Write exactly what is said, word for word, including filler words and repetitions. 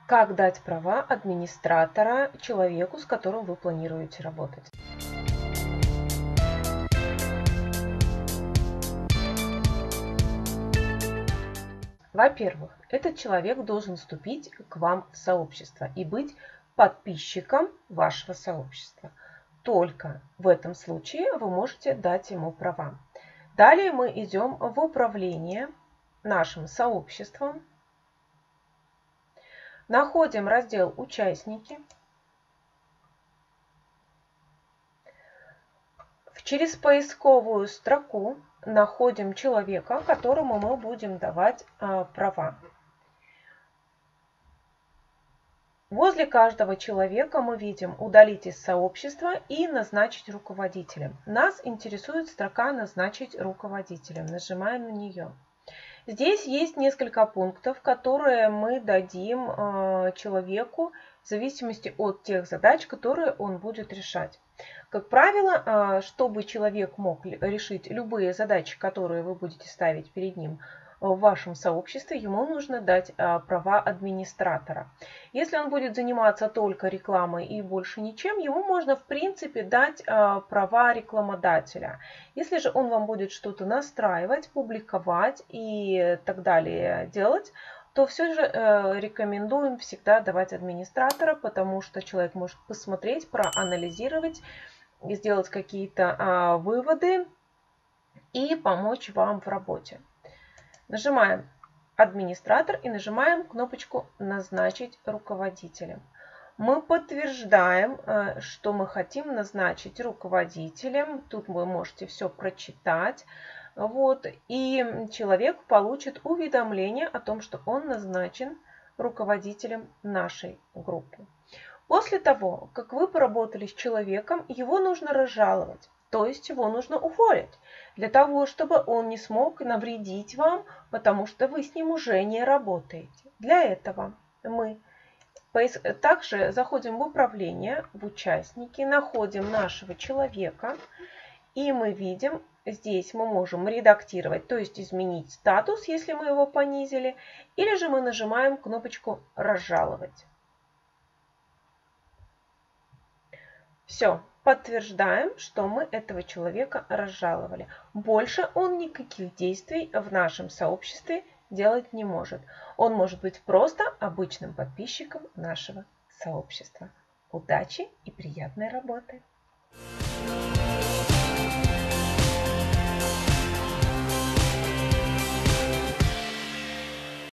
Как дать права администратора человеку, с которым вы планируете работать? Во-первых, этот человек должен вступить к вам в сообщество и быть подписчиком вашего сообщества. Только в этом случае вы можете дать ему права. Далее мы идем в управление нашим сообществом. Находим раздел «Участники». Через поисковую строку находим человека, которому мы будем давать э, права. Возле каждого человека мы видим «Удалить из сообщества» и «Назначить руководителем». Нас интересует строка «Назначить руководителем». Нажимаем на нее. Здесь есть несколько пунктов, которые мы дадим э, человеку в зависимости от тех задач, которые он будет решать. Как правило, э, чтобы человек мог решить любые задачи, которые вы будете ставить перед ним в вашем сообществе, ему нужно дать э, права администратора. Если он будет заниматься только рекламой и больше ничем, ему можно в принципе дать э, права рекламодателя. Если же он вам будет что-то настраивать, публиковать и так далее делать, то все же э, рекомендуем всегда давать администратора, потому что человек может посмотреть, проанализировать, сделать какие-то э, выводы и помочь вам в работе. Нажимаем «Администратор» и нажимаем кнопочку «Назначить руководителем». Мы подтверждаем, что мы хотим назначить руководителем. Тут вы можете все прочитать. Вот. И человек получит уведомление о том, что он назначен руководителем нашей группы. После того, как вы поработали с человеком, его нужно разжаловать. То есть его нужно уволить, для того, чтобы он не смог навредить вам, потому что вы с ним уже не работаете. Для этого мы также заходим в управление, в участники, находим нашего человека, и мы видим, здесь мы можем редактировать, то есть изменить статус, если мы его понизили, или же мы нажимаем кнопочку «Разжаловать». Все. Подтверждаем, что мы этого человека разжаловали. Больше он никаких действий в нашем сообществе делать не может. Он может быть просто обычным подписчиком нашего сообщества. Удачи и приятной работы!